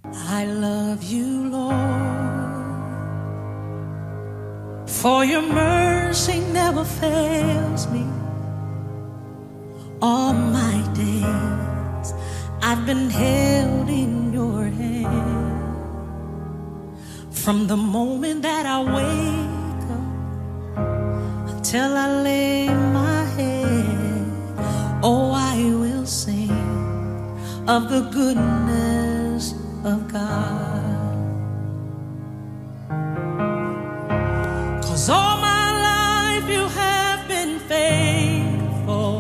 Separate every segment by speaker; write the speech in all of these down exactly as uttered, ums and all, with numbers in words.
Speaker 1: I love you, Lord, for your mercy never fails me. All my days I've been held in your hand. From the moment that I wake up until I lay my head, oh, I will sing of the goodness of God. 'Cause all my life you have been faithful,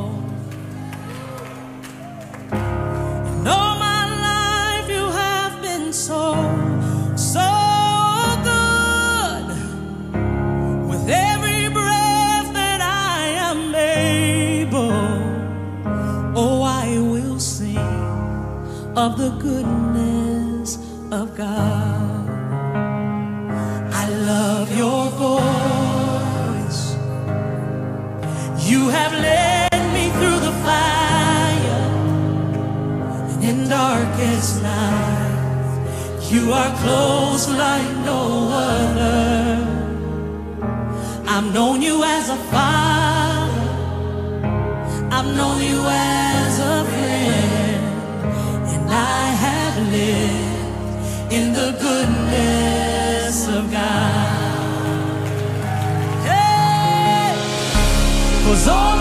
Speaker 1: and all my life you have been so, so good. With every breath that I am able, oh, I will sing of the goodness of God. I love your voice. You have led me through the fire, and in darkest night, you are close like no other. I've known you as a father, I've known you as a friend, and I have lived in the goodness of God. Hey! 'Cause all